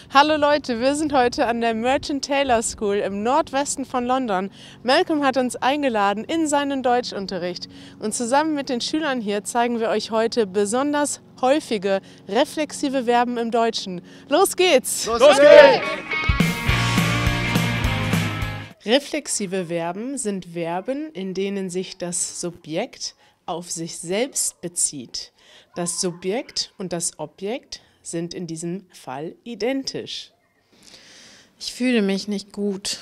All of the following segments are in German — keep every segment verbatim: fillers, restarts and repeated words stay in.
Hallo Leute, wir sind heute an der Merchant Taylor School im Nordwesten von London. Malcolm hat uns eingeladen in seinen Deutschunterricht und zusammen mit den Schülern hier zeigen wir euch heute besonders häufige reflexive Verben im Deutschen. Los geht's! Los, Los geht's! Reflexive Verben sind Verben, in denen sich das Subjekt auf sich selbst bezieht. Das Subjekt und das Objekt sind in diesem Fall identisch. Ich fühle mich nicht gut.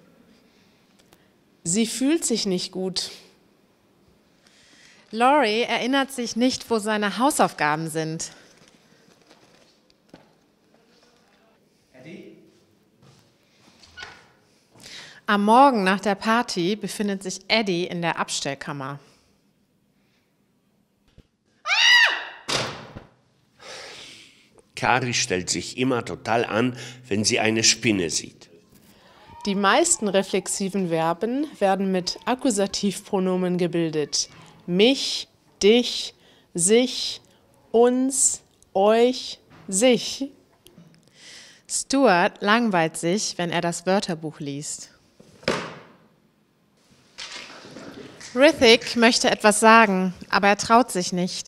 Sie fühlt sich nicht gut. Laurie erinnert sich nicht, wo seine Hausaufgaben sind. Eddie? Am Morgen nach der Party befindet sich Eddie in der Abstellkammer. Kari stellt sich immer total an, wenn sie eine Spinne sieht. Die meisten reflexiven Verben werden mit Akkusativpronomen gebildet. Mich, dich, sich, uns, euch, sich. Stuart langweilt sich, wenn er das Wörterbuch liest. Rithik möchte etwas sagen, aber er traut sich nicht.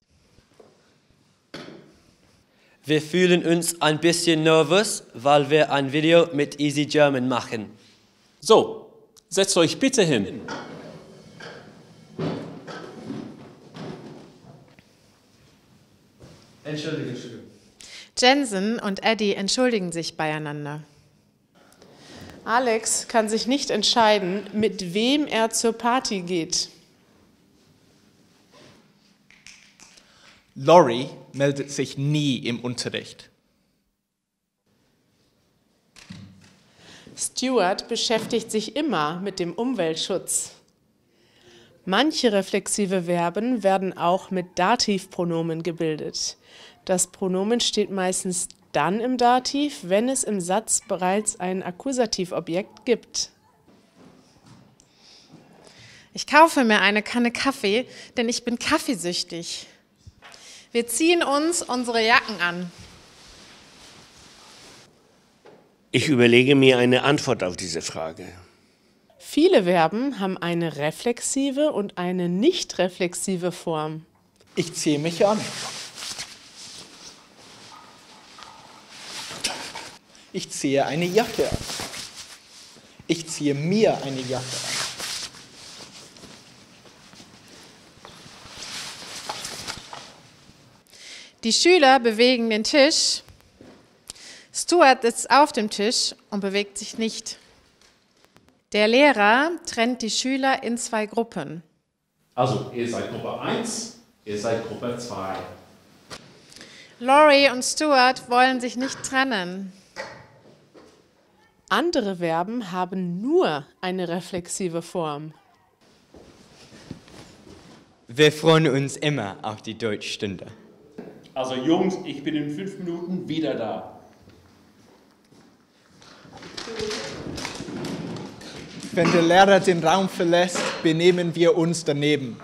Wir fühlen uns ein bisschen nervös, weil wir ein Video mit Easy German machen. So, setzt euch bitte hin. Entschuldigung, Entschuldigung. Jensen und Eddie entschuldigen sich beieinander. Alex kann sich nicht entscheiden, mit wem er zur Party geht. Laurie meldet sich nie im Unterricht. Stuart beschäftigt sich immer mit dem Umweltschutz. Manche reflexive Verben werden auch mit Dativpronomen gebildet. Das Pronomen steht meistens dann im Dativ, wenn es im Satz bereits ein Akkusativobjekt gibt. Ich kaufe mir eine Kanne Kaffee, denn ich bin kaffeesüchtig. Wir ziehen uns unsere Jacken an. Ich überlege mir eine Antwort auf diese Frage. Viele Verben haben eine reflexive und eine nicht reflexive Form. Ich ziehe mich an. Ich ziehe eine Jacke an. Ich ziehe mir eine Jacke an. Die Schüler bewegen den Tisch. Stuart sitzt auf dem Tisch und bewegt sich nicht. Der Lehrer trennt die Schüler in zwei Gruppen. Also, ihr seid Gruppe eins, ihr seid Gruppe zwei. Laurie und Stuart wollen sich nicht trennen. Andere Verben haben nur eine reflexive Form. Wir freuen uns immer auf die Deutschstunde. Also Jungs, ich bin in fünf Minuten wieder da. Wenn der Lehrer den Raum verlässt, benehmen wir uns daneben.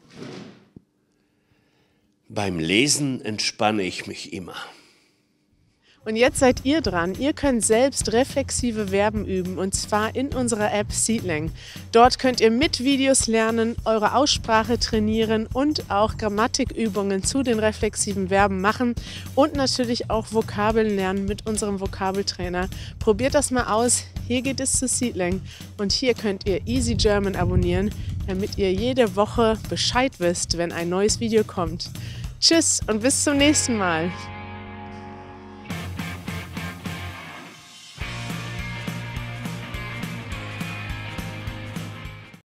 Beim Lesen entspanne ich mich immer. Und jetzt seid ihr dran. Ihr könnt selbst reflexive Verben üben, und zwar in unserer App Seedling. Dort könnt ihr mit Videos lernen, eure Aussprache trainieren und auch Grammatikübungen zu den reflexiven Verben machen und natürlich auch Vokabeln lernen mit unserem Vokabeltrainer. Probiert das mal aus. Hier geht es zu Seedling und hier könnt ihr Easy German abonnieren, damit ihr jede Woche Bescheid wisst, wenn ein neues Video kommt. Tschüss und bis zum nächsten Mal.